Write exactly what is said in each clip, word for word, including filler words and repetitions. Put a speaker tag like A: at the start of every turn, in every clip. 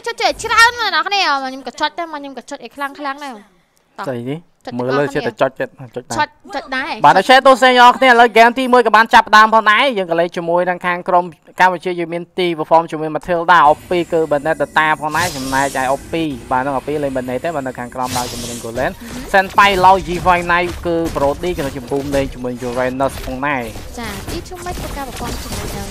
A: chút chuyện chứ ăn mà nó cái này mà nhưng cả chót đấy mà nhưng cả chót ấy khăng khăng này
B: gì đi mưa lên sẽ chót chót
A: chót chót đá
B: bạn đã xem tôi xem nhóc này là game team mới các bạn chập đam phong nãy nhưng cái lấy cho môi đang khang crom Campuchia như miền tây và form cho mình mà theo đào opi cơ bên đây ta phong nãy hôm nay chạy opi bạn nó opi lên bên này thế bạn đang khang crom đào cho mình go lên send pay lâu gì vai này cơ pro đi cho nó chụp boom lên cho mình cho Renus phong này
A: chà ít chút mấy các bạn form cho mình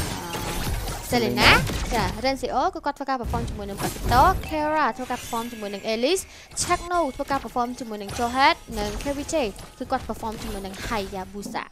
A: Selena, dạ, Rencio có các perform cho mình bằng Tố, Kara có các perform cho mình Alice, Chakno có các perform cho mình Johet,និង ca vê jay គឺគាត់ perform ជាមួយនឹង Hayabusa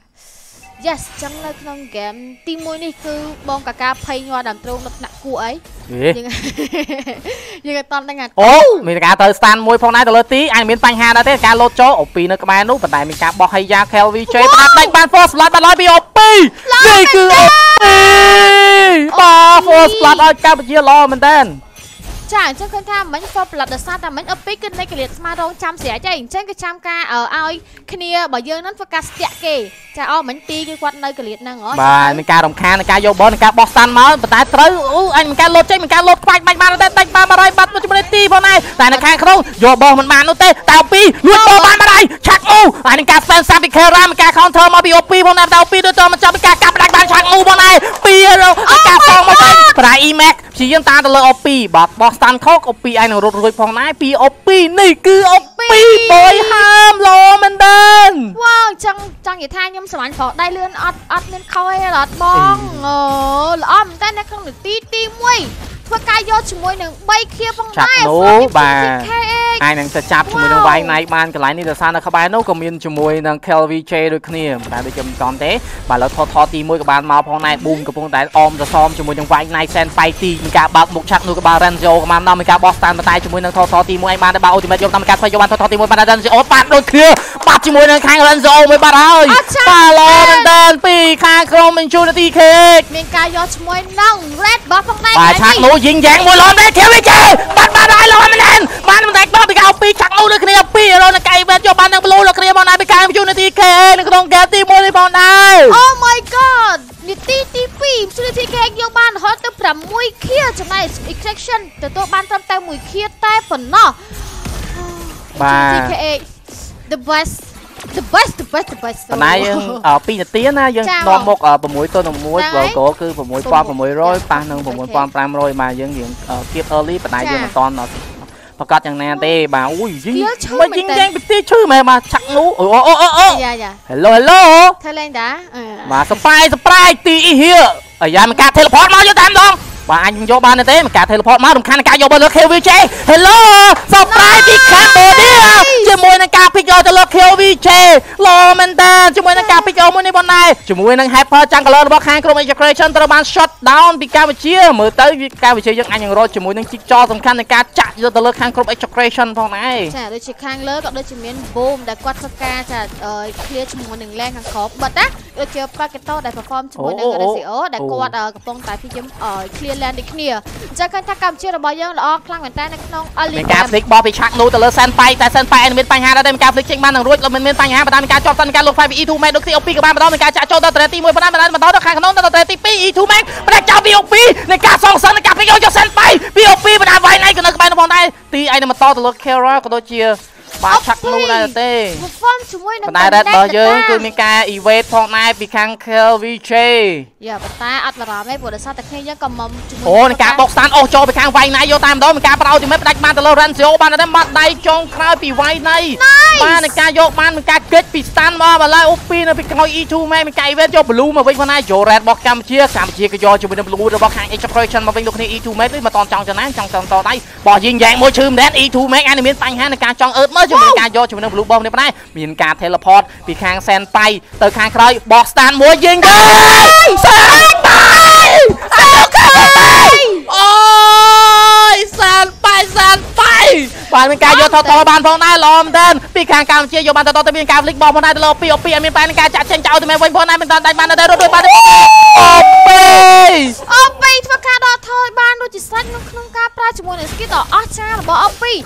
A: Yes ចឹងនៅក្នុង game ទីមួយនេះគឺបងកាកាភ័យញ័រដើមទ្រូងនៅថ្នាក់គួរអីយើងយើងអត់តន់ដឹងថាអូមានការទៅ stand មួយផងដែរទៅលើទីអាចមានបញ្ហាដែរទេការលោតចូលអូពីនៅក្បែរនោះប៉ុន្តែមានការបោះ Haya Kelvin J ផ្ដាច់ដាច់បាន force blood បានឡើយពីអូពីនេះគឺអូពីបាទ force blood ឲ្យកម្ពុជាល្អមែនតើចាអញ្ចឹងឃើញថាមិញ for blood ដោយសារតែមិញអូពីគឺនៃកលៀតស្មារងចាំស្រាច់ទេអញ្ចឹងគឺចាំការឲ្យគ្នាបើយើងនឹងធ្វើការស្ទាក់គេចាអូមិញទីគឺគាត់នៅកលៀតហ្នឹងហ៎បាទមានការរំខាននៃការយកបលនៃការបោះស្តាន់មកប៉ុន្តែត្រូវអូអញមានការលោតចេញមានការលោតខ្វាច់បាច់បានតែដាច់បានបារៃបាត់ជាមួយទីផងដែរតែនៅខាងក្នុងយកបលមិនបាននោះទេតែអូពីលួចបលបានបារៃឆាក់អូហើយនឹងការ stand សាពី Kara មានការ counter មកពីអូពីផងដែរតែអូពីដូចតមកចាប់ពីការកាប់ដាច់បានឆាក់អូផងដែរពីការសងមកវិញប្រៃ E-Max ព្យាយាមតាមទៅលើអូពីបាទបោះស្តាន់ខុសអូពីឯងនឹងរត់រួចផងដែរពីអូពីនេះគឺអូពីបុយហើមលោមែនទេវ៉ាអញ្ចឹងចង់និយាយថាខ្ញុំស្រឡាញ់ប្រដៃលឿនអត់អត់មានខ້ອຍទេអត់បងអូល្អមែនតើនៅក្នុងនាទីទីមួយធ្វើការយកជាមួយនឹង3ខៀផងដែរនោះបាទហើយនឹងទៅចាប់ជាមួយនឹងវាយណៃបានកន្លែងនេះដោយសារនៅក្បែរនោះក៏មានជាមួយនឹង Kelvin J ដូចគ្នាតែដូចខ្ញុំមិនតន់ទេបាទឥឡូវថតថតទីមួយក៏បានមកផងដែរប៊ូមកំពុងតែអមទៅសមជាមួយនឹងវាយណៃសែនប៉ៃទីមានការបើកមុខឆាក់នោះក៏បាន Renzo ក៏បានដល់មានការបោះស្តានតែជាមួយនឹងថតថតទីមួយឯងបានតែបើ Ultimate យកតាមការធ្វើយកបានថតថតទីមួយបាន Renzo បាត់ដូចគ្នាបាត់ជាមួយនឹងខាង Renzo មួយបាត់ហើយបាទឡូមែនតើពីខាងក្រុម Infinity Cage មានការយកជាមួយនឹង Red របស់ផងដែរបាទឆាក់នោះយីងយ៉ាងមួយឡំដែរ Kelvin J បាត់បាត់ហើយឡំមែនទេបានមិនតែដល់ពីកៅពីឆាក់នោះដូចគ្នាពីរនៅកៃវេតយកបាននឹង Blue ដូចគ្នាមកដែរពីខាង Infinity Cage នៅក្នុង game ទីមួយនេះផងដែរ Oh my god នាទីទីពីរ Infinity Cage យកបានរហូតទៅ6ខៀចំណែក Extraction ទទួលបានត្រឹមតែ1ខៀតែប៉ុណ្ណោះបាទ Infinity Cage the best the best the best the best ប៉ុន្តែយើងពីនាទីណាយើងនាំមក6ទល់នឹង1បើក៏គឺ6,600ប៉ះនឹង6,500បាទយើងរៀងគៀប early ប៉ុន្តែយើងមិនតន់ប្រកាសយ៉ាងណាទេបាទអូយយីមិនយីយ៉ាងពីទីឈឺមែនបាទឆាក់នោះអូអូអូអូយ៉ាយ៉ា Hello Hello ធ្វើលេងតាបាទសប្រៃសប្រៃទីហៀអាយ៉ាមានការ teleport មកយកតែម្ដងបាទអញយកបានទេមានការ teleport មករំខាននឹងការយកបានលើ Kelvin J Hello សប្រៃពីខាងបូឌីជាមួយនឹងការពិចយកទៅលើ Kelvin J ឡូមែនតើជាមួយនឹងការពិចយកមួយនេះបងដែរជាមួយនឹង Hyper Jungler របស់ខាងក្រុម Integration ត្រូវបាន shut down ពីកម្ពុជាមើលទៅកម្ពុជាយើងអញនឹងរត់ជាមួយនឹងជីកចសំខាន់នៃការចាក់យកទៅលើខាងក្រុម Integration ផងដែរចាដូចជាខាងលើក៏ដូចជាមាន Boom ដែលគាត់ធ្វើការចា clear ជាមួយនឹង lane ខាងក្រោមបិទណាដូចជា Paketo ដែល perform ជាមួយនឹង Renzo ដែលគាត់កំពុងតែព្យាយាម clear lane ដូចគ្នាអញ្ចឹងឃើញថាកម្ពុជារបស់យើងល្អខ្លាំងមែនតើនៅក្នុង Early មានការ flick បោះពីឆាក់នោះទៅលើ Senpai តែ Senpai មានបញ្ហាដែរតែមានការ flick ចេញបាននឹងរួចមិនមានបញ្ហាប៉ុន្តែមានការជាប់តាន់ការលោក five ពី E two Max ដូចទី អូ ពី ក៏បានបន្តមានការចាក់ចូលដល់ត្រេទីមួយប៉ុន្តែបន្តដល់ខាងក្នុងដល់ត្រេទីពីរ E two Max ផ្ដាច់ចោលពី អូ ពី នៃការសងសឹកនៃការ flick យក Senpai ពី អូ ពី បណ្ដាវាយណៃក៏នៅក្បែរនោះផងដែរទីឯងនឹងបន្តទៅលើ Kara ក៏ដូចជាបាទឆាក់នោះដែរទេ perform ជាមួយនឹងតែ Red របស់យើងគឺមានការ evade ផងដែរពីខាង Kelvin J យ៉ាប៉ុន្តែអត់បារម្ភទេព្រោះដោយសារតែគ្នាយើងក៏មុំជាមួយអូនឹងការបុកស្តានអូសចូលពីខាងវាយណៃយកតាមម្ដងមានការប្រោ ultimate ផ្ដាច់បានទៅលើ Renzo បានតែបាត់ដៃចុងក្រោយពីវាយណៃបាននឹងការយកបានមានការគេចពី stand មកបើឡើយអូពីនៅពីក្រោយ E two Max មានការ evade យក blue មកវិញផងដែរយក red របស់កម្ពុជាកម្ពុជាក៏យកជាមួយនឹង blue របស់ខាង Integration មកវិញលោកគ្នា E two Max នេះមិនតន់ចង់ចំណានចង់ចង់តដៃបោះยิงយ៉ាងមួយឈឺមែន E two Max អានេះមានបញ្ហាในការចង់អឺតមើលជាមួយការយកជាមួយនឹង blue bomb នេះប៉ុណ្ណេះមានការ teleport ពីខាង Senpai ទៅខាងក្រោយបោះ stand មួយยิงទៅ Senpai អូយ Senpai Senpai បាទមានការយកថតតបានផងដែរល្អមែនទែនពីខាងកម្ពុជាយកបានតតទៅមានការ flick បោះផងដែរទៅលើពីអូពីអត់មានបែរនឹងការចាក់ចេញចោលទៅមែនវិញផងដែរមិនតាន់ដាច់បានដែររត់ដូចបានអូពីអូពីធ្វើការដកថយបានដូចជាសាច់ក្នុងក្នុងការប្រើជាមួយនឹង skill ដ៏អស្ចារ្យរបស់អូពី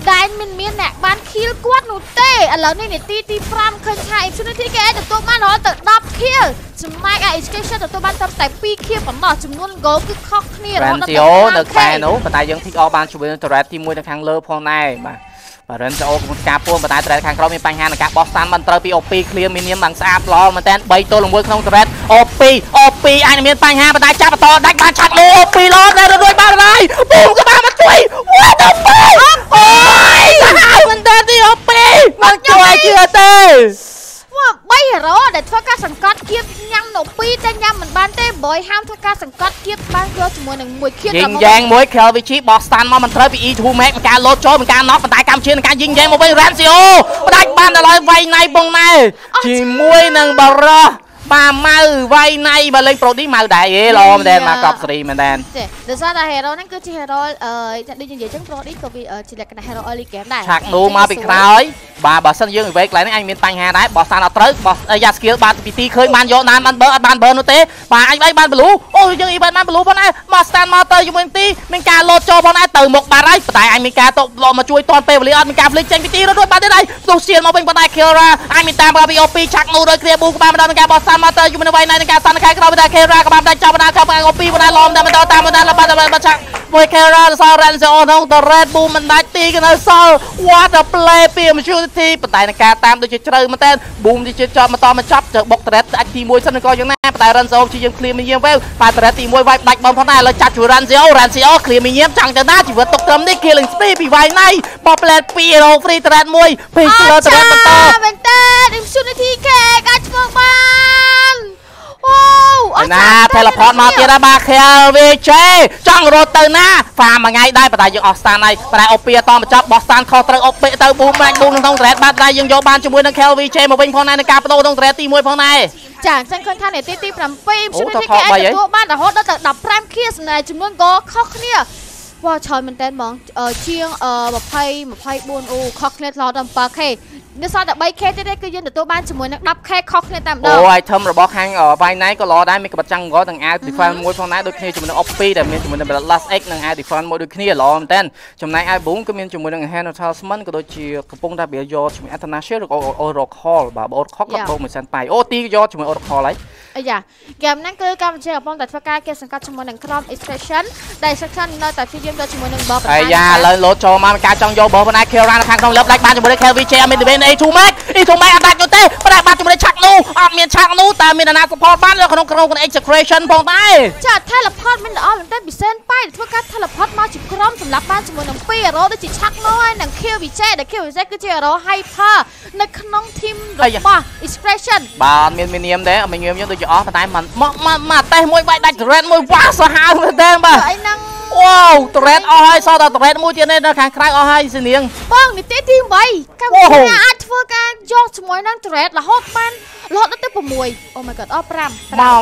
A: ដែលមានមានអ្នកបានខៀលគាត់នោះទេឥឡូវនេះនាទីទី5ឃើញថា Infinity គេទទួលបានរហូតទៅ10ខៀលចំណែក Education ទទួលបានត្រឹមតែ2ខៀលប៉ុណ្ណោះចំនួន goal គឺខុសគ្នារហូតដល់
B: Rancio នៅក្បែរនោះប៉ុន្តែយើង pick off បានជួយនឹង Turret ទី1នៅខាងលើផងដែរបាទបាទ Rancio កំពុងការពួនប៉ុន្តែ Turret ខាងក្រោមមានបញ្ហានឹងការបោះស្តានមិនត្រូវពី អូ ពី clear minion បានស្អាតល្អមែនតើ3ទល់មួយក្នុង Turret អូ ពី អូ ពី អាចនឹងមានបញ្ហាប៉ុន្តែចាប់បន្តដាច់បានឆាត់លូ អូ ពី ល្អដែររួចបានហើយពូក៏បានមកជួយ What the fuck អូយហើយមិនដែរទី អូ ពី មិនជួយជឿទេ
A: បី hero ដែលធ្វើការសង្កត់គៀបញ៉ាំនៅពីរតែញ៉ាំមិនបានទេបើហាមធ្វើការសង្កត់គៀបបានយកជាមួយនឹងមួយគៀប
B: ยิงแยงមួយ Kelvichi បោះ stand មកមិនត្រូវពី E ทู Max មានការលោតចូលមានការ knock ប៉ុន្តែកម្ពុជានឹងការยิงแยงមកវិញ Rancio ផ្ដាច់បានដល់ហើយវាយណៃបងណែជាមួយនឹងបារោះបាម៉ៅវាយណៃបើលេងប្រូឌីម៉ៅដែរយេល្អមែនដែរមកកប់សេរីមែនដែរ
A: ទេដោយសារតែ hero ហ្នឹងគឺជា hero អឺដូចនិយាយចឹងប្រូឌីក៏វាជាលក្ខណៈ hero early game ដែរ
B: ឆាក់នូមកពីក្រោយបាទបើសិនយើងវិញកន្លែងនេះអញមានបញ្ហាដែរបោះស្តានអត់ត្រូវបោះយ៉ា skill បានពីទីឃើញបានយកបានបានបើអត់បានបើនោះទេបាទអញវិញបាន blue អូយើង event បាន blue ផងដែរមក stand មកទៅជាមួយទីមានការលោតចូលផងដែរទៅមុខបានហើយតែអញមានការតបមកជួយតនពេលវេលាអត់មានការ flick ចេញពីទីរួចបានទេដែរទោះសៀនមកវិញប៉ុន្តែ Kira អញមានតាមពី អូ ពី ឆាក់នូដោយគ្រាប៊ូក៏បានដល់មានការបោះស្តានមកទៅជាមួយនឹងវាយណៃនឹងការស្តានខាងក្រោយតែ Kira ក៏បានដាច់ចាប់បានខាង អូ ពី បានឡំតែបន្តតាមបានបាត់បាត់ឆាក់មួយ Kira សល់ Rancio ក្នុង Red Boom មិនដាច់ទីក៏នៅសល់ What a play ពី Maturity ប៉ុន្តែនឹងការតាមដូចជាជ្រៅមែនតើ Boom ទីជាប់បន្តមកចាប់ចុកបុក Red អាចទី1សិនក៏យ៉ាងណាប៉ុន្តែ Rancio ជាយើង clear មីញៀមវែវបាទ Red ទី1វាយដាច់បងផងដែរឥឡូវចាត់ជួយ Rancio Rancio clear មីញៀមចង់ទៅណាជីវិតទុកត្រឹមនេះ Killing Spree ពីវាយណៃបោះ Plate ពី Hero Free Red មួយពេលលើ Red បន្ត
A: មែនតើ Infinity គេអាចធ្វើបានអូអត់
B: ណា teleport មកទៀតបាទ Kelvichi ចង់រត់ទៅណាហ្វាមួយថ្ងៃដែរប៉ុន្តែយើងអស់ stand ហើយប៉ុន្តែអូពីអត់តមកចាប់បោះ stand ខុសត្រូវអូពីទៅ boom បាច់ boom ក្នុង thread បាទតែយើងយកបានជាមួយនឹង Kelvichi មកវិញផងដែរនឹងការបដូរក្នុង thread ទី1ផងដែរ
A: ចាអញ្ចឹងឃើញថានាទីទី7 Infinity គេអាចទទួលបានរហូតដល់ទៅ15 kill សម្រាប់ចំនួន goal ខុសគ្នាវ៉ាច្រើនមែនតើហ្មងជាង20 24អូខុសគ្នាដល់ដល់ 7k នេះសល់តែ 3k ទៀតទេគឺយើងទទួលបានជាមួយនឹង 10k ខុសគ្នាតែម្ដង
B: អូ item របស់ខាងវាយណៃក៏ល្អដែរមានក្បិតចាំងក៏ទាំងអាវ defense មួយផងដែរដូចគ្នាជាមួយនឹង អូ ពី ដែលមានជាមួយនឹង last x និងអាវ defense មួយដូចគ្នាល្អមែនតើចំណែកអាវ boom ក៏មានជាមួយនឹង hand talisman ក៏ដូចជាកំពុងតែវាយកជាមួយ Athanasius ឬក៏ Oracle បាទ Oracle ក៏បូកមួយសិនបាយអូទីយកជាមួយ Oracle ហើយ
A: អាយ៉ាហ្គេមហ្នឹងគឺកម្ពុជាកំពុងតែធ្វើការគេសង្កត់ជាមួយនឹងក្រុម extraction ដែល extraction នៅតែព្យាយាមយកជាមួយនឹងបប
B: អាយ៉ាឥឡូវលោតចូលមកការចង់យកបបប៉ុន្តែ Kira នៅខាងក្នុងលើបដាច់បានជាមួយនឹង Kelvichi មាន E ทู Max E ทู Max អត់ដាច់ទេប៉ុន្តែបានជាមួយនឹងឆាក់នូអត់មានឆាក់នូតែមានអាណា support បាននៅក្នុងក្រុម extraction ផងដែរ
A: ចា teleport មានល្អមែនតើពិសេសប៉ៃធ្វើការ teleport មកជាក្រុមសម្រាប់បានជាមួយនឹងពីរ hero ដូចជាឆាក់នូហើយនិង Kelvichi ដែល Kelvichi គឺជា hero hyper នៅក្នុង team របស់ extraction
B: បាទមានមាននាមដែរមាននាមយើងដូចជាអស់ប៉ុន្តែមិនមកមកតេះមួយវាយដាច់ Red មួយវ៉ាសាហាវមែនតើបាទ
A: អីហ្នឹង
B: អូRed អស់ហើយសល់តែ Red មួយទៀតនៅខាងក្រៅអស់ហើយសៀង
A: បងនីតិទី8កម្ពុជាអាចធ្វើការយកជាមួយនឹង Red រហូតបានរហូតដល់ទៅ6 Oh my god អស់5
B: មក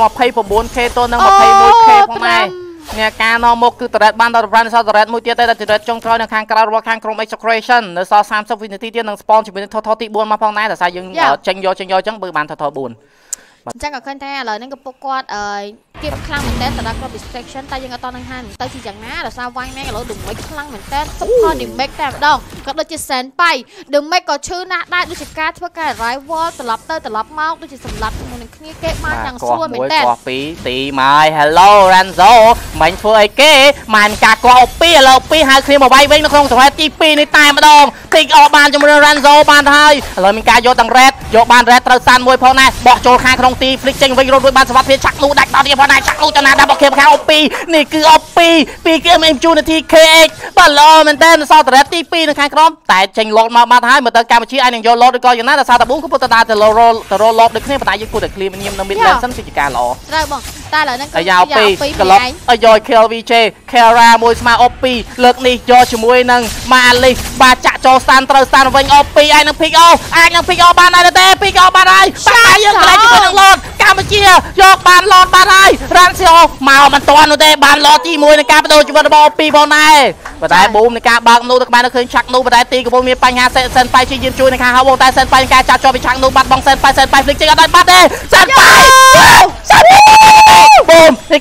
B: 29k ទល់នឹង 21k ផងដែរអ្នកការនាំមុខគឺ Red បានដល់ Brand សល់ Red មួយទៀតតែ Red ចុងក្រោយនៅខាងក្រៅរបស់ខាងក្រុម Extraction នៅសល់30វិនាទីទៀតនឹង spawn ជាមួយនឹង Total ទី4មកផងដែរតែសារយើងចេញយកចេញយកអញ្ចឹងបើបាន Total 4
A: អញ្ចឹងក៏ឃើញថាឥឡូវហ្នឹងក៏ពុកគាត់អឺគៀបខ្លាំងមែនតើសម្រាប់ crop distraction តែយើងអត់តនឹងហានទៅជាយ៉ាងណាដោយសារវាយណែឥឡូវដុំមិចខ្លាំងមែនតើ support damage តែម្ដងក៏ដូចជា send ប៉ៃ damage ក៏ឈឺណាស់ដែរដូចជាការធ្វើការ rival ត្រឡប់ទៅត្រឡប់មកដូចជាសម្លាប់ជាមួយនឹងគ្នាគេបានយ៉ាងស្រួលមែនតើ
B: គាត់ពីរទីមក Hello Ranzo មិនធ្វើអីគេមិនការគាត់អូពីឥឡូវពីរហៅគ្នាមកវាយវិញនៅក្នុងសម្រាប់ទី2នេះតែម្ដង pick off បានជាមួយនឹង Ranzo បានហើយឥឡូវមានការយកទាំង red យកបាន red ត្រូវសានមួយផងដែរបោះចូលខាងក្នុងទី flick ចេញវិញរត់រួចបានសវត្ថភាពឆាក់នូដាច់ដល់ទៀតផងដែរឆាក់នូចំណាដល់បកខាងអូពីនេះគឺអូពីពីគេមាន opportunity เค เอ็กซ์ បាទល្អមែនតើសល់តរ៉េតទី2នៅខាងក្រោមតែចេញឡូតមកបាត់ហើយមើលទៅកម្ពុជាអាចនឹងយកឡូតឬក៏យ៉ាងណាតែសារតាប៊ូក៏ពុទ្ធតាទៅរលទៅរលឡូតដូចគ្នាប៉ុន្តែយើងគួរតែ clear ញៀមនៅ mid lane សិនគឺជាការល្អ
A: ត្រូវបងតែឥឡូវហ្នឹង
B: គឺយ៉ាពីក្លុបឲ្យយក Kelvichi Kira មួយស្មើអូពីលើកនេះយកជាមួយនឹង Malik បាទចាក់ចូលស្តានត្រូវស្តានវិញអូពីអាចនឹង pick off អាចនឹង pick off បានដែរទេ pick off បានហើយតែយើងកន្លែងជាមួយនឹងឡូតកម្ពុជាយកបានឡូតបានហើយ Rancio មកមិនទាន់នោះទេបានឡូតទី1នៃការបដូរជីវិតរបស់អូពីផងដែរប៉ុន្តែ boom នៃការបើកនូទៅក្បែរនៅឃើញឆាក់នូប៉ុន្តែទីកំពុងមានបញ្ហាសិនប៉ៃជាយាមជួយនៅខាងហៅបងតែសិនប៉ៃការចាប់ជាប់ពីឆាក់នូបាត់បងសិនប៉ៃសិនប៉ៃ flick ចេញអត់ដល់បាត់ទេសិនប៉ៃសិន boom នៃការ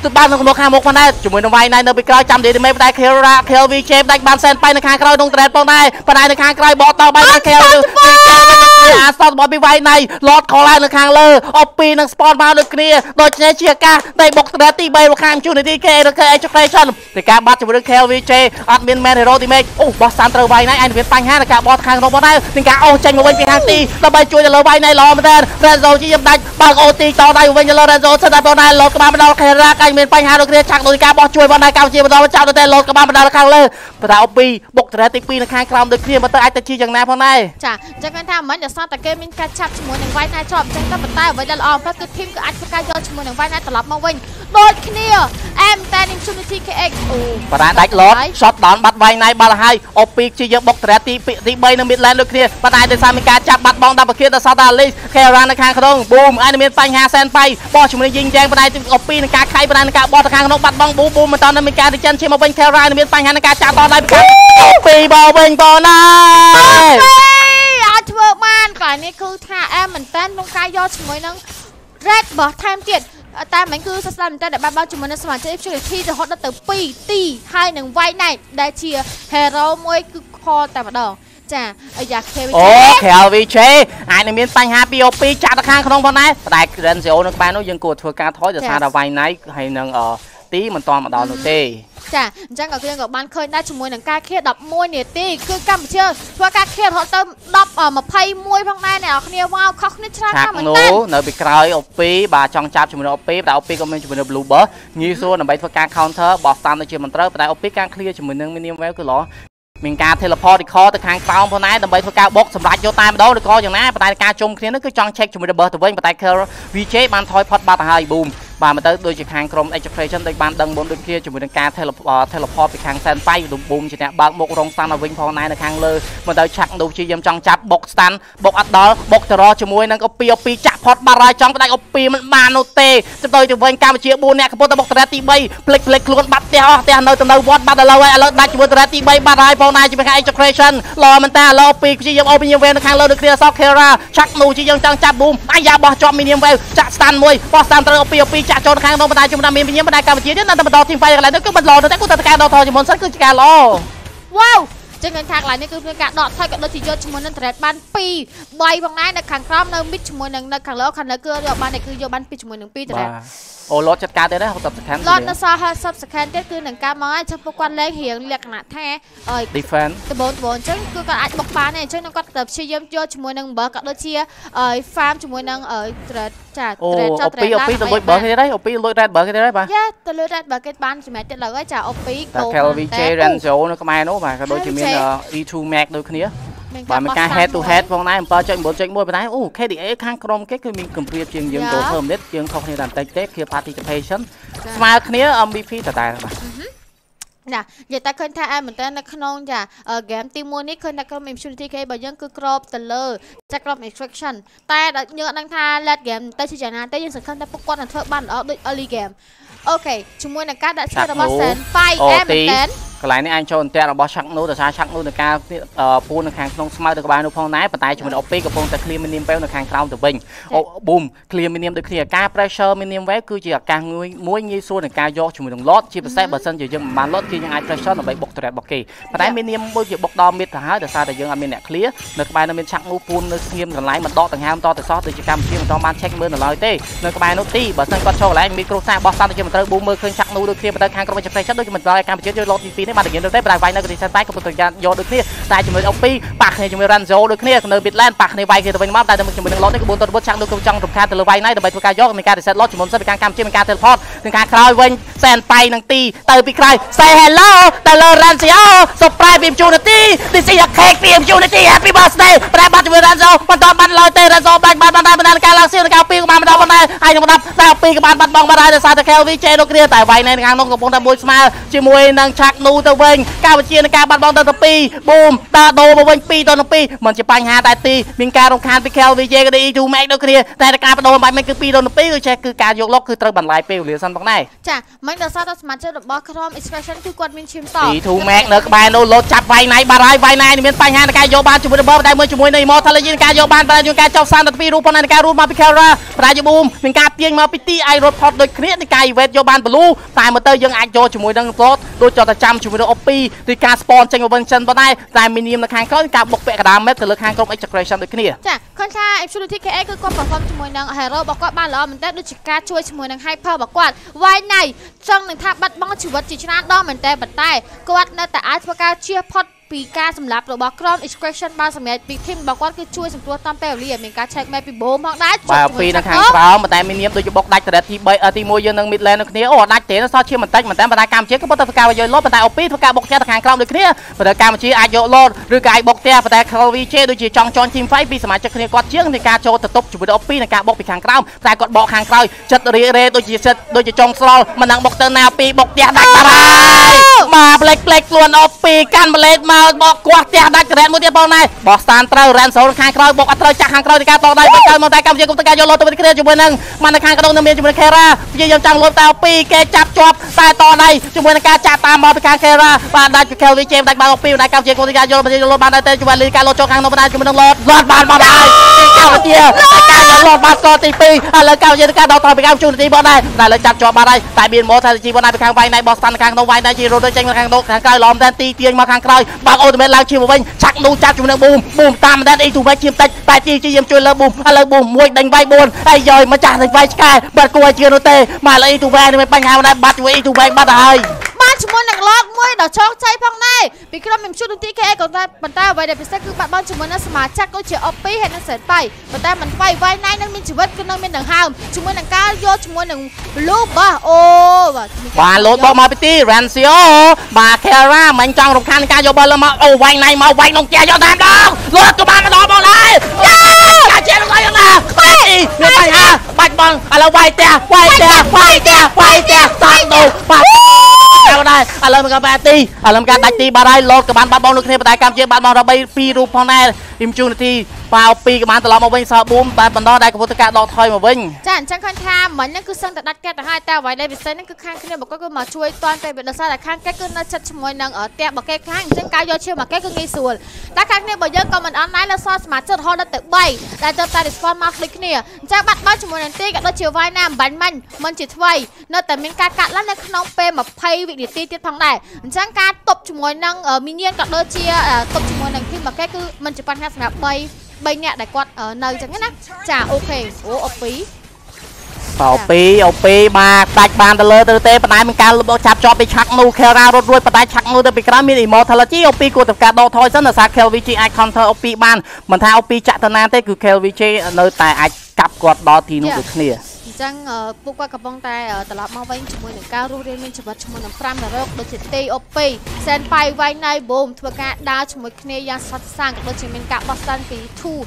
B: ទបានក្នុងខាងមុខផងដែរជាមួយនឹងវាយណៃនៅពីក្រោយចាំឌីមេតែ Kera K L V J ដាច់បានសែនបៃនៅខាងក្រោយក្នុង Dread ផងដែរប៉ុន្តែនៅខាងក្រោយបកតបាយដល់ K L V J អាស្តរបស់ពីវាយណៃ Lord ខលឡើងនៅខាងលើអបពីនឹង Spawn មកដូចគ្នាដូច្នេះជាការតែបុក Dread ទី3របស់ខាងជួននីតិ K Education តែការបាត់ជាមួយនឹង K L V J អត់មាន Man Hero ទីមេអូបោះសានត្រូវវាយណៃឯងមានបញ្ហានៅការបោះខាងក្នុងផងដែរនឹងការអូសចេញមកវិញពីខាងទីដើម្បីជួយទៅលើវាយណៃល្អមែនទែន Renzo ជាយំដាច់បើកអូទីតដៃវិញទៅលើ Renzo សិតតែបងដែរ Lord ក្បាលមកដល់ Kera កាញ់មានបញ្ហាដូចគ្នាចាក់ដោយការបោះជួយបងដែរកម្ពុជាបន្តចោលទៅតែ Lord ក្បាលមកដល់ខាងលើប៉ុន្តែអូពីបុក Dread ទី2នៅខាងក្រោមដូចគ្នាមើលទៅអាចទៅជាយ៉ាងណាផងដែរ
A: ចាអញ្ចឹងគាត់ថាមិនដែលសតតែគេមានការចាប់ជាមួយនឹងវាយណៃជាប់អញ្ចឹងក៏ប៉ុន្តែអ្វីដែលល្អបំផុតគឺធីមគឺអាចធ្វើការយកជាមួយនឹងវាយណៃត្រឡប់មកវិញដូចគ្នាអែមតែនឹង Unity K X អូ
B: ប៉ុន្តែដាច់ Lord shot down បាត់វាយណៃបាល់ហើយអូពីជាយើងបុក Dread ទីទី3នៅ Midland ដូចគ្នាប៉ុន្តែដោយសារមានការចាប់បាត់បង់ដល់ប្រគិតដល់សតតែ Alice Kera នៅខាងក្នុង Boom អាចមានបញ្ហាសែនបៃបោះជាមួយយីងយ៉ាងប៉ុន្តែអូពីនឹងការខៃប៉ុន្តែនឹងការបោះទៅខាងក្នុងបាត់បង់ Boom Boom មិនតន់មានការ Regen ជាមកវិញ Kera មានបញ្ហានឹងការចាក់តដៃពីអូពីបោះវិញបងណា
A: អាចធ្វើបានកន្លែងនេះគឺថាអែមមែនតើក្នុងការយកជាមួយនឹង Red បោះថែមទៀតតែមិនគឺសស្ដាមែនតើដែលបានបានជាមួយនឹងសមាជិក Unity រហូតដល់ទៅ2ទីហើយនឹងវាយណៃដែលជា Hero មួយគឺខតែម្ដងចាអាយ៉ា K V J
B: អូ K L V J អាចនឹងមានបញ្ហាពីអូពីចាក់ទៅខាងក្នុងផងដែរតែ Renzo នៅក្បែរនោះយើងគួរធ្វើការថយដោយសារតែវាយណៃហើយនឹងទីមិនតមកដល់នោះទេ
A: ចាអញ្ចឹងក៏យើងក៏បានឃើញដែរជាមួយនឹងការឃាត11នាទីគឺកម្ពុជាធ្វើការឃាតរហូតទៅ10 21ផងដែរអ្នកនរគ្នាវ៉ាវខុសគ្នាច្រើនណាស់មែនតើ
B: នៅពីក្រោយអូពីបាទចង់ចាប់ជាមួយនឹងអូពីតែអូពីក៏មានជាមួយនឹង Bluebird ងាយស្រួលដើម្បីធ្វើការ counter បោះ stand ទៅជាមិនត្រូវតែអូពីការ clear ជាមួយនឹង Minion Wave គឺល្អមានការ teleport ទីខទៅខាងក្រោមផងដែរដើម្បីធ្វើការបុកសម្រាប់យកតែម្ដងឬក៏យ៉ាងណាប៉ុន្តែការជុំគ្នានោះគឺចង់ check ជាមួយ Bluebird ទៅវិញប៉ុន្តែ K L V J បានថយផុតបាត់ទៅហើយ Boomបាទមកទៅដូចជាខាងក្រុម Education ដូចបានដឹងមុនដូចគ្នាជាមួយនឹងការ teleport ពីខាង Sand ប៉ៃដុំប៊ូមជាអ្នកបើកមុខរងស្តាន់ឲ្យវិញផងដែរនៅខាងលើមកទៅឆាក់នោះជាយើងចង់ចាប់បុក stand បុកអត់ដល់បុកទៅរកជាមួយនឹងអូពីអូពីចាក់ផុតបាត់ហើយចង់ផ្ដាច់អូពីមិនបាននោះទេទៅទៅវិញកម្ពុជា4អ្នកកំពុងតែបុក Dread ទី3ភ្លេចភ្លេចខ្លួនបាត់ផ្ទះអស់ផ្ទះនៅទៅនៅវត្តបាត់ឥឡូវហើយឥឡូវដាច់ជាមួយ Dread ទី3បាត់ហើយផងដែរជាមួយខាង Education ល្អមែនតើឥឡូវពីជាយើងអូពីយើងវេនៅខាងលើដូចគ្នាសោះ Kera ឆាក់នោះជាយើងចង់ចាប់ Boom អាយ៉ាបោះជាប់ Minion Wave ចាក់ stand មួយបោះ stand ត្រូវអូពីអូពីចាក់ចូលខាងនោះជំនឿមានវិញ្ញាណបណ្ដាកម្ពុជាទៀតនៅតែបន្តទីម fight កន្លែងនោះគឺមិនល្អទេគូតែការដកថយជាមុនសិនគឺជាការល្អ
A: វ៉ាវចឹងឃើញថាកន្លែងនេះគឺមានការដកថយក៏ដូចជាយកជាមួយនឹង Dread បាន2 3ផងដែរនៅខាងក្រោមនៅ mid ជាមួយនឹងនៅខាងលើខាងលើគឺយកបានគឺយកបាន2ជាមួយនឹង2 Dread
B: អូ Lord ចាត់ការទៀតដែរហូបសិប second
A: Lord នៅសល់50 second ទៀតគឺនឹងការមកហើយចឹងពួកគាត់លេងរៀងលក្ខណៈថា
B: defense
A: ដបូនដបូនចឹងគឺគាត់អាចបុកបានទេអញ្ចឹងគាត់ទៅព្យាយាមយកជាមួយនឹង Burr ក៏ដូចជា farm ជាមួយនឹង Dread ចា
B: Dread ចា Dread អូពីទៅលុយ Burr គេដែរអូពីលុយ Red Burr គេដែរបាទ
A: យ៉ាទៅលុយ Red Burr គេបានសម្រាប់ទៀតលើហើយចាអូពី
B: កូ K L V J Renzo នៅក្បែរនោះបាទក៏ដូចជាមាន E 2 Max ដូចគ្នាបាទមានការ head to head ផងដែរ 7.9.1 ប៉ុន្តែអូ K D A ខាងក្រុមគេគឺមានកំព្រាបជាងយើងចូលធ្វើមិនិតយើងខុសគ្នាតែបន្តិចទេគឺ participation ស្មើគ្នា M V P តតែបាទ
A: ណានិយាយតែឃើញថាអែមែនតើនៅក្នុងចា game ទី1នេះឃើញថាក្រុម Unity គេរបស់យើងគឺក្របទៅលើចាក្រុម Extraction តែយើងអត់ដឹងថា late game ទៅជាយ៉ាងណាទេយើងសង្ឃឹមថាពួកគាត់នឹងធ្វើបានល្អដូច early game អូខេជាមួយនឹងការដាក់ឈ្មោះរបស់ Sen Pai អែមែនតើ
B: កន្លែងនេះអញចូលអន្ទាក់របស់ឆាក់នូដោយសារឆាក់នូនៅការពូននៅខាងក្នុងស្មៅទៅក្បែរនោះផងដែរប៉ុន្តែជាមួយអូពីកំពុងតែ clear minion wave នៅខាងក្រោមទៅវិញអូ boom clear minion ដូចគ្នាការ pressure minion wave គឺជាឱកាសមួយងាយស្រួលក្នុងការយកជាមួយនឹង lot ជាពិសេសបើសិនជាយើងមិនបាន lot គឺយើងអាច pressure ដើម្បីបុក turret របស់គេប៉ុន្តែ minion មួយជាបុកដល់ mid ទៅហើយដោយសារតែយើងអត់មានអ្នក clear នៅក្បែរនោះមានឆាក់នូពូននៅស្ងៀមកន្លែងមិនដកដង្ហើមតទៅសោះដូចជាកម្ពុជាមិនតបាន check មើលនៅឡើយទេនៅក្បែរនោះទីបើសិនគាត់ចូលកន្លែងមីក្រូសាបោះសាទៅជាមិនត្រូវ boom មើលឃើញឆាក់នូដូចគ្នាបើទៅខាងក្រុម expression ដូចជាមិនដល់កម្ពុជាយក lot ទី2នេះបានតែទៅទេតែវាយនៅទីសិនតែកំពុងតែយកដូចគ្នាតែជាមួយអូពីប៉ះគ្នាជាមួយ Renzo ដូចគ្នានៅ Midland ប៉ះគ្នាវាយគ្នាទៅវិញមកតែជាមួយនឹង lot នេះគឺbốnទៅbốnឆាក់នោះគឺចង់រំខានទៅលើវាយណៃដើម្បីធ្វើការយកមានការ reset lot ជាមួយសិនពីការកម្ពុជាមានការ teleport នឹងការក្រោយវិញសែនប៉ៃនឹងទីទៅពីក្រោយ say hello ដល់លើ Renzo surprise ពី Unity ទីស៊ីអាខេកពី Unity happy birthday ប្រែបាត់ជាមួយ Renzo បន្តបាត់ឡើយទេ Renzo បាច់បាត់បានដែរបានការឡើងសៀនការពីក៏បានម្ដងបានដែរហើយនឹងដល់តែពីក៏បានបាត់បង់បានដែរដោយសារតែ K L V J ដូចគ្នាតែវាយណៃខាងនោះកំពុងតែមួយស្មើជាមួយនឹងឆាក់នោះទៅវិញកម្ពុជានឹងការបាត់បង់ទៅទៅ2 boom តាដូមកវិញ2ទៅ2មិនជាបញ្ហាតែទីមានការរំខានពី K L V J ក៏ដូច E 2 Max ដូចគ្នាតែការបដូរបាច់មិនគឺ2ទៅ2គឺចេះគឺការយកលុកគឺត្រូវបន្លាយពេលវេលាសិនផងដែរ
A: ចាមិនដល់សារតែសមាជិករបស់ក្រុម expression គឺគាត់មានឈាមត
B: E 2 Max នៅក្បែរនោះលោតចាប់វាយណៃបាត់ហើយវាយណៃមានបញ្ហាในការយកបានជាមួយនឹងបើតែមួយជាមួយនឹង Immortality ការយកបានតែជួយការចោលសានទៅពីរូបផងនៃការរួមមកពី Kera ប្រាយ boom មានការការទាញមកពីទីអាយរត់ផុតដូចគ្នានៃការ event យកបាន blue តែមើលទៅយើងអាចយកជាមួយនឹង plot ដូចចោតតែចាំជាមួយនឹង o pê ឬការ spawn ចេញមកវិញចិនប៉ុណ្ណេះតែមាននាមនៅខាងក្រោយការបុកពាក់កណ្ដាល map ទៅលើខាងក្រុម execution ដូចគ្នា
A: ចាឃើញថា Absolute គេ គឺគាត់ perform ជាមួយនឹង hero របស់គាត់បានល្អមែនតើដូចជាការជួយជាមួយនឹង hyper របស់គាត់វាយណៃចង់នឹងថាបាត់បង់ជីវិតជាច្រើនដងមែនតើប៉ុន្តែគាត់នៅតែអាចធ្វើការជៀសផុតពីការសម្លាប់របស់ក្រុម execution បានសម្រាប់ពី team របស់គាត់គឺជួយសង្គ្រោះតាមពេលវេលាមានការ check map ពី boom ផងដែរ
B: បាទពីនៅខាងក្រោមតែមាននាមដូចបុកដាច់ត្រេតទី3ទី1យើងនឹង mid lane នៅគ្នាអូដាច់ទេសោះឈាមបន្តិចមែនតើប៉ុន្តែកម្ពុជាក៏ប៉ុន្តែធ្វើការយកលោតប៉ុន្តែ o pê ធ្វើការបុកផ្ទះទៅខាងក្រោមដូចគ្នាប៉ុន្តែកម្ពុជាអាចយកលោតឬក៏អាចបុកផ្ទះប៉ុន្តែ Kelvin ដូចជាចង់ជន់ team fight ពីសមាជិកគ្នាគាត់ជាងនៃការចូលទៅទប់ជាមួយនឹង o pê នៃការបុកពីខាងក្រោមតែគាត់បកខាងក្រោយចិត្តរេរេដូចជាចិត្តដូចជាចង់ស្លល់មិនដឹងបុកទៅណា o pê បុកផ្ទះដាច់បារាយមកផ្លេចផ្លេចខ្លួន o pê កាន់ម្លេតមកបកគាត់ផ្ទះដាច់ត្រេតមួយទៀតបងណែបោះស្តានត្រូវ Ransom ខាងក្រោយបុកអត់ត្រូវចាក់ខាងក្រោយនៃការតដៃបើកើតមកតែកម្ពុជាគុំទៅការយកលោតទៅវិញគ្នាជាមួយនឹងមកនៅខាងក្រោយនឹងមានជាមួយនឹង Kera ព្យាយាមចង់លោតតែ o pê គេចាប់ជាប់តែតដៃជាមួយនឹងការចាក់តាមមកពីខាង Kera បានដាច់ពី Kelvin James ដាច់បាន o pê តែកម្ពុជាគុំទៅការយកយកលោតបានតែជាមួយលីការលោតចូលខាងនោះបានជាមួយនឹងលោតលោតបានមកហើយកម្ពុជាការយកលោតបានស្គរទី2ឥឡូវកម្ពុជាទៅការដកថយពីកម្ពុជាទី4ដែរតែលើចាប់ជាប់បានហើយតែមានម៉ូថាជីវបានពីខាងវាយណៃបោះស្តានខាងនោះវាយណៃជីរត់ទៅចេញមកខាងនោះខាងក្រោយឡំតែទីទាញមកខាងក្រោយបើកអូតូមែតឡើងឈាមមកវិញឆាក់នោះចាប់ជាមួយនឹង boom boom តាមតែអ៊ីទូវែកឈាមតិចតែជីជីយើងជួយលើ boom ឥឡូវ boom មួយដេញវាយ4ហើយយកមកចាស់ដេញវាយឆ្កែបាត់គួរឲ្យជឿនោះទេមកឥឡូវអ៊ីទូវែកនេះមានបញ្ហាដែរបាត់ជួយអ៊ីទូវែកបាត់ហើយ
A: បានជាមួយនឹងឡកមួយដល់ជោគជ័យផងដែរពីក្រុមខ្ញុំជួនទី គេក៏តែប៉ុន្តែអ្វីដែលពិសេសគឺបាត់បង់ជាមួយនឹងសមាជិកដូចជា o pê ហើយនិងសេតបៃប៉ុន្តែមិនវាយវាយណៃនឹងមានជីវិតគឺនៅមានដង្ហើមជាមួយនឹងការយកជាមួយនឹង blue បាទអូ
B: បាទបានលោតបោះមកពីទី Rancio បាទ Kera មិនចង់រំខានការយកបាល់មកអូវាយណៃមកវាយក្នុងផ្ទះយកតាមដងលោតក៏បានម្ដងបងដែរយ៉ាជារបស់យ៉ាងណាបាទមានបញ្ហាបាច់បងឥឡូវវាយផ្ទះវាយផ្ទះវាយផ្ទះវាយផ្ទះតាំងដូបាទដែរឥឡូវមកបាត់ទីឥឡូវមកដាច់ទីបាត់ហើយលោតក៏បានបាត់បង់ដូចគ្នាប៉ុន្តែកម្ពុជាបាត់បង់ដល់ពីររូបផងដែរ Impunity ប៉ាវពីក៏បានត្រឡប់មកវិញសល់ប៊ូមតែបន្តតែកំពុងតែការដកថយមកវិញ
A: ចាអញ្ចឹងឃើញថាមិញហ្នឹងគឺសឹងតែដាច់កាត់ទៅហើយតែអ្វីដែលពិសេសហ្នឹងគឺខាងគ្នាបកគឺមកជួយតាន់ពេលវាដោយសារតែខាងគេគឺនៅចិត្តជាមួយនឹងផ្ទះបកគេខាងអញ្ចឹងការយកឈាមមកគេគឺងាយស្រួលតែខាងគ្នាបើយើងក៏មិនអនឡាញនៅសល់សមាជិករហូតដល់ទៅ3ដែលទៅតែ respond មកដូចគ្នាអញ្ចឹងបាត់បង់ជាមួយនឹងទីក៏ដូចជាវាយណាមិនបាញ់មិញមិនជាថ្មីនៅតែមានការកាត់ឡើងនៅក្នុងពេល20វិនាទីទៀតផងដែរអញ្ចឹងការទប់ជាមួយនឹងមីនៀនក៏ដូចជាទប់ជាមួយនឹងធីមបកគេគឺមិនជាបញ្ហាសម្រាប់3 3នាក់ដែលគាត់នៅអញ្ចឹងណាចាអូខេអូ o pê
B: អូពី o pê បាទដាច់បានទៅលើទៅទេប៉ុន្តែមានការលុបចាប់ជាប់ពីឆាក់នូ Kera រត់រួចប៉ុន្តែឆាក់នូទៅពីក្រោយមាន immortality o pê គួរតែការដកថយសិនដោយសារ Kelvin អាច counter o pê បានមិនថា o pê ចាក់ទៅណាទេគឺ Kelvin នៅតែអាចកាប់គាត់ដល់ទីនោះដូចគ្នា
A: អញ្ចឹងពួកគាត់កំពុងតែត្រឡប់មកវិញជាមួយនឹងការរស់រានមានជីវិតជាមួយនឹង5នរកដូចជាទី o pê សែនប៉ៃវាយណៃបូមធ្វើការដើរជាមួយគ្នាយ៉ាងសត់សាំងដូចជាមានការបោះស្តានពី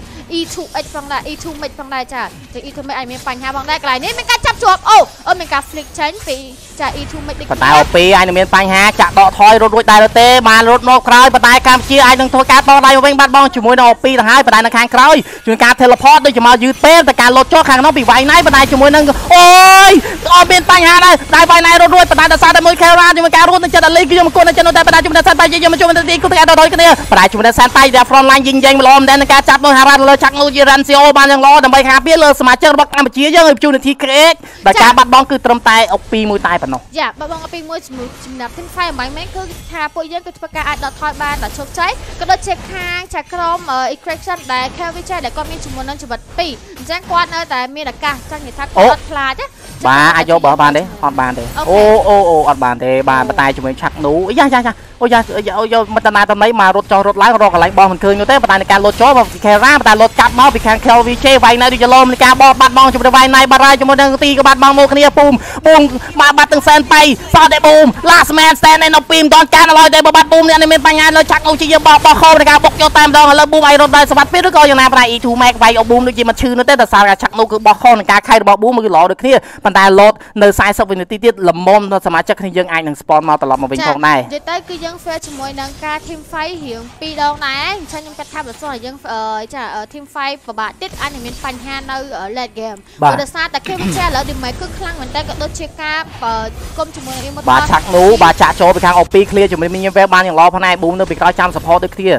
A: e 2 x ផងដែរ e 2 mix ផងដែរចាតែ e 2 mix អាចមានបញ្ហាផងដែរកន្លែងនេះមានការចាប់ជាប់អូអឺមានការ flick ចេញពីចា e 2 mix
B: ប៉ុន្តែ o pê អាចនឹងមានបញ្ហាចាក់ដកថយរត់រួចដែរទេបានរត់មកក្រោយប៉ុន្តែកម្ពុជាអាចនឹងធ្វើការតដៃមកវិញបាត់បង់ជាមួយនឹង o pê ទៅហើយប៉ុន្តែនៅខាងក្រោយជួយការ teleport ដូចជាមកយឺតពេលតែការលោតចុះខាងនោះពីវាយណៃប៉ុន្តែជាមួយនឹងអូយអត់មានបញ្ហាដែរតែវាយណៃរត់រួចប៉ុន្តែដោយសារតែមួយ Kera ជាមួយការរត់នឹងចិត្តលីគឺខ្ញុំមកគន់នៅចិត្តនោះតែប៉ុន្តែជាមួយតែសានប៉ៃយើងមកជួយទៅទីគូតែដល់គ្នាប៉ុន្តែជាមួយតែសានប៉ៃដែល front line យិញយែងម្លំតែនឹងការចាប់នោះហារ៉ាលើឆាក់នោះជា Rancio បានយ៉ាងល្អដើម្បីការពារលើសមាជិករបស់កម្ពុជាយើងឲ្យជួយនាទី create ដែលការបាត់បង់គឺត្រឹមតែ o pê មួយតែប៉ុណ្ណោះ
A: យ៉ាបាត់បង់ o pê មួយសម្រាប់ team fight មិនមែនគឺថាពួកយើងគឺធ្វើការអាចដកថយបានដល់ជោគជ័យក៏ដូចជាខាងចាក្រុម equation ដែល Kelvin ដែលគាត់មានជាមួយនឹងជីវិត2អញ្ចឹងគាត់នៅតែមានឱកាសចង់និយាយថាគាត់អត់ខ្លាចទេ
B: បាទអាចយកបើបានទេអត់បានទេអូអូអូអត់បានទេបានតែជាមួយឆាក់នូយ៉ាយ៉ាយ៉ាអូយ៉ាយកមកតាណាតំណៃមករត់ចោលរត់ឡើងរកកន្លែងបោះមិនឃើញនោះទេប៉ុន្តែនៃការលោតចូលមកពី Kera ប៉ុន្តែលោតកាប់មកពីខាង Kelvin វាយណៃដូចចលោមនៃការបោះបាត់បង់ជាមួយវាយណៃបាត់ហើយជាមួយនឹងទីក៏បាត់បង់មកគ្នាពូមពូមបាត់បាត់ទាំងសែនប៉ៃសោះតែប៊ូម last man stand នៅពីមិនទាន់ការឡើយទេបើបាត់ប៊ូមនេះមានបញ្ហាលើឆាក់នូជាយើងបោះបោះខោនៃការបុកយកតែម្ដងឥឡូវប៊ូមឲ្យរត់ដល់សវត្តពីឬក៏យ៉ាងណាប្រហែល e 2 max វាយអូប៊ូមដូចជាមិនឈឺនោះទេតែសារឆាក់នូគឺបោះខោនៃការខៃរបស់ប៊ូមគឺល្អដូចគ្នាប៉ុន្តែលោតនៅ40វិនាទីទៀតល្មមសមាជិកគ្នាយើងអាចនឹង spawn មកត្រឡប់មកវិញផងដែរ
A: និយាយទៅគឺយើង fair ជាមួយនឹងការ team fight រៀងពីរដងដែរអញ្ចឹងខ្ញុំគិតថាបើសិនយើងចា team fight ពិបាកទៀតអាចនឹងមានបញ្ហានៅ late game បើដោយសារតែ Kelvin ឥឡូវ damage គឺខ្លាំងមែនតើក៏ដូចជាការគុំជាមួយ emote
B: បាទឆាក់នូបាទចាក់ចូលពីខាង o pê clear ជាមួយ minion wave បានយ៉ាងល្អផងដែរ boom នៅពីក្រោយចាំ support ដូចគ្នា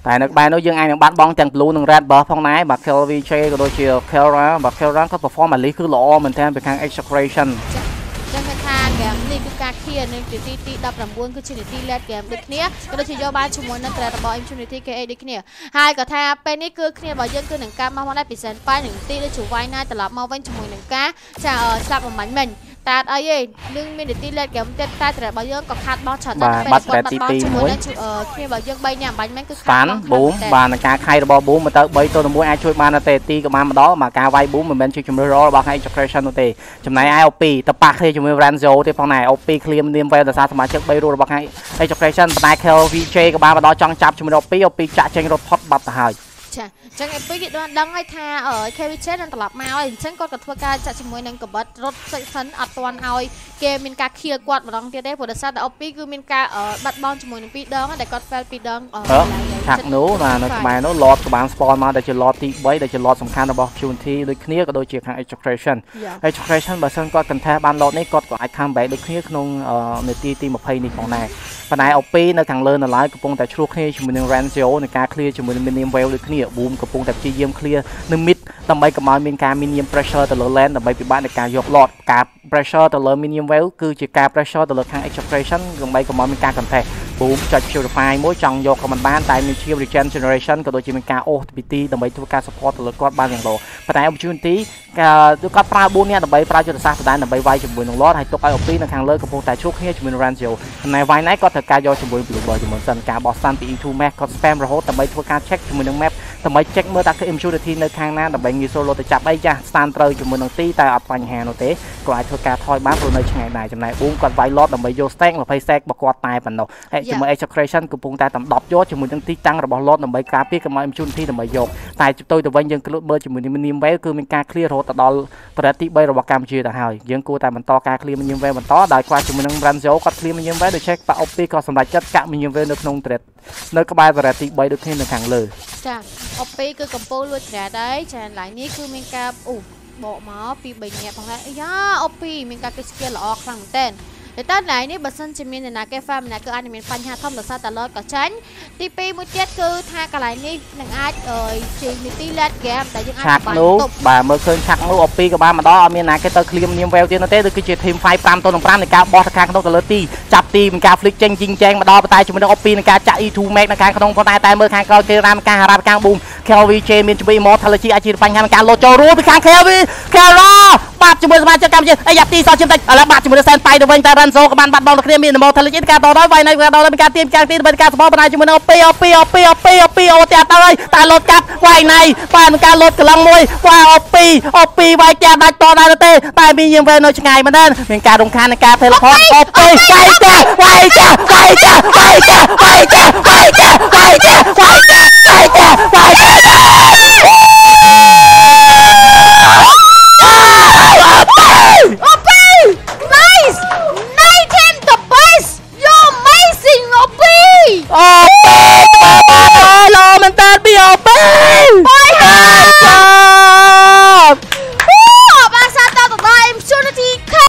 B: tại nước bài nó dương ai được bắt bóng chẳng blue nâng red buff phong nái bạc K V J của đôi chiều Kara bạc Kara có perform mà lý cứ lỗ mình thêm về kháng execution
A: Jangan kata game ni tu kaki ni jadi ti dap rambuan ke ciri ti lihat game dek ni kalau cio ban cuma nak terada bawa immunity ke dek ni hai kata apa ni ke ni bawa yang ke nengkam mahu nak persen pai neng ti le cuai na terlap mahu ban cuma nengkam cara slap memang men តាតអីឯងនឹងមាននីតិលេខគេមិនតែតែត្រូវបើយើងក៏ខាត់បោះច្រើនដែរពេលគាត់បាត់បោះជាមួយនឹងគ្នាបើយើង 3 នាក់បាញ់មិនគឺខាត់បោះបូមបានការខៃរបស់បូមទៅ 3 ទៅ 1 អាចជួយបានតែទីក៏បានម្ដងមកការវាយបូមមិនមែនជាជំរឿនររបស់ execution នោះទេចំណែក O P តប៉ះគ្នាជាមួយ Ranzo ទេផងដែរ O P ឃ្លាមនាមវេដោយសារសមាជិក 3 រូបរបស់ execution ប៉ុន្តែ K V J ក៏បានម្ដងចង់ចាប់ជាមួយ O P O P ចាក់ចេញរត់ផុតបាត់ទៅហើយ ចាចឹងឯពីគេដឹងដឹងហើយថា K V J នឹងត្រឡប់មកហើយអញ្ចឹងគាត់ក៏ធ្វើការចាក់ជាមួយនឹងកបិតរត់សិចសិនអត់ទាន់ឲ្យគេមានការខៀលគាត់ម្ដងទៀតទេព្រោះដោយសារតែ O P គឺមានការបាត់បង់ជាមួយនឹងពីរដងតែគាត់ fail ពីរដងឆាក់នោះបាទនៅក្បែរនោះ Lord ក៏បាន spawn មកដែលជា Lord ទី 3 ដែលជា Lord សំខាន់របស់ Unity ដូចគ្នាក៏ដូចជាខាង execution execution បើសិនគាត់ contest បាន Lord នេះគាត់ក៏អាច comeback ដូចគ្នាក្នុងនាទីទី 20 នេះផងដែរប៉ុន្តែ O P នៅខាងលើនៅឡើយកំពុងតែឆ្លោះគ្នាជាមួយនឹង Ranzo ในការ clear ជាមួយនឹង Minion Wave ដូចគ្នា Boom កំពុងតែព្យាយាម clear នៅ mid ដើម្បីកុំឲ្យមានការ Minion pressure ទៅលើ lane ដើម្បីពិបាកនៃការយក Lord ការ pressure ទៅលើ Minion Wave គឺជាការ pressure ទៅលើខាង execution ដើម្បីកុំឲ្យមានការ contest Boom ចុច purify មួយចង់យកក៏មិនបានតែមានជា regen generation ក៏ដូចជាមានការ អូស ទី ពី ដើម្បីធ្វើការ support ទៅលើគាត់បានយ៉ាងល្អប៉ុន្តែ opportunity គាត់ប្រើ bốn នាក់ដើម្បីប្រើយុទ្ធសាស្ត្រដដែលដើម្បីវាយជាមួយនឹង Lord ហើយទុកឲ្យ O P នៅខាងលើកំពុងតែជួបគ្នាជាមួយនឹង Ranzo ចំណែក វាយណៃគាត់ត្រូវការយកជាមួយ Blue Ball ជាមួយសិនការបោះសាន់ពី E two map គាត់ spam រហូតដើម្បីធ្វើការ check ជាមួយនឹង map ដើម្បី check មើលថាគឺ immunity នៅខាងណាដើម្បីងាយស្រួលលោទៅចាប់អីចាស់ stand ត្រូវជាមួយនឹងទីតែអត់បញ្ហានោះទេគាត់អាចធ្វើការថយបានព្រោះនៅឆ្ងាយដែរចំណែក Boom គាត់វាយ Lord ដើម្បីយក stack twenty stack របស់គាត់តែប៉ុណ្ណោះហើយជាមួយ execution កំពុងតែតំដប់យកជាមួយនឹងទីតាំងរបស់ Lord ដើម្បីការពារកុំឲ្យ immunity ដើម្បីយកតែទៅទៅវិញយើងគ្លូតមើលជាមួយនឹង Minion Wave គឺមានការ clear រហូតដល់ប្រតិទី 3 របស់កម្ពុជាទៅហើយយើងគួរតែបន្តការ clear Minion Wave បន្តដោយខ្វះជាមួយនឹង Ranzo គាត់ clear Minion Wave ដោយ check បាក់ O P ក៏សម្រេចចិត្តកាក់ Minion Wave នៅក្នុងត្រេតនៅក្បែរប្រតិទី 3 ដូចគ្នានៅខាងលើចា O P គឺកំពុងលួចត្រេតហើយចាឡើយនេះគឺមានការអូបកមកពី 3 នាក់ផងដែរអាយ៉ា O P មានការគេ skill ល្អខ្លាំងមែនតើតែតែនេះបើសិនជាមានអ្នកណាគេ farm ម្នាក់គឺអាចមានបញ្ហាធំដោយសារតែ Lord ក៏ចាញ់ទី 2 មួយទៀតគឺថាកន្លែងនេះនឹងអាចជានីតិ late game ដែលយើងអាចបានទប់បាទមើលឃើញឆាក់នោះ O P ក៏បានម្ដងអត់មានណាគេទៅ clear Minion Wave ទៀតនោះទេគឺជា team fight 5 ទៅ 5 នៃការបោះទៅខាងក្នុងទៅលើទីចាប់ទីមានការ flick ចេញជីងចែងម្ដងប៉ុន្តែជាមួយនឹង O P នឹងការចាក់ E two max នៅខាងក្នុងប៉ុន្តែតែមើលខាងក្រោយគេរាមការហារ៉ាខាង Boom K V J មានជាមួយ Immortality អាចជាបញ្ហាក្នុងការលោតចូលរួមពីខាង K V Kara បាត់ជាមួយសមាជិកកម្ពុជាអាយ៉ាទីសល់ជាតិចឥឡូវបាត់ជាមួយនឹង Sen Pai ទៅវិញតែ Ranzo ក៏បានបាត់បង់គ្នាមាន Immortality ការតដល់វាយនៅការដល់មានការទៀមការទីដើម្បីការសបោបណ្ដាជាមួយនឹង O P O P O P O P O P អូតែអត់ទៅហើយតែលោតកាត់វាយណៃបានការលោតកន្លងមួយវាយ O P O P វាយចាស់ដាច់តដែរទេតែមានយើងវិញនៅឆ្ងាយមែនមានការរំខាននៃការ teleport O P វាយចាស់វាយចាស់វាយចាស់វាយចាស់វាយចាស់